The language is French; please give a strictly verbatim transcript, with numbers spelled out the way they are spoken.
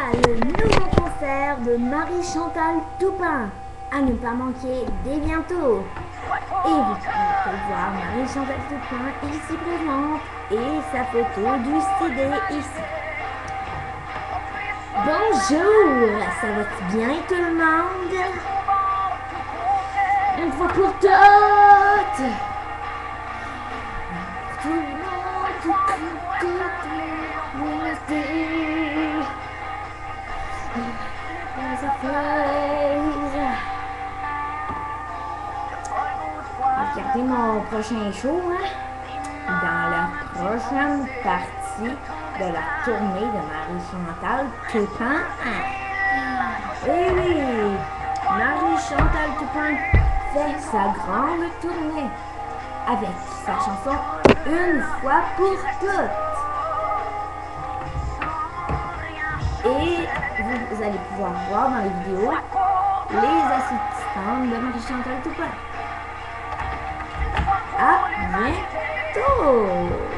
le nouveau concert de Marie-Chantal Toupin, à ne pas manquer dès bientôt. Et vous pouvez voir Marie-Chantal Toupin ici présente et sa photo du C D ici. Bonjour, ça va bien tout le monde? Une fois pour toutes! Tout le monde, tout, tout, tout, regardez mon prochain show, hein? Dans la prochaine partie de la tournée de Marie-Chantal Toupin. Eh oui, Marie-Chantal Toupin fait sa grande tournée avec sa chanson Une fois pour toutes. Et vous allez pouvoir voir dans les vidéos les assistantes de Marie-Chantal Toupin. À bientôt!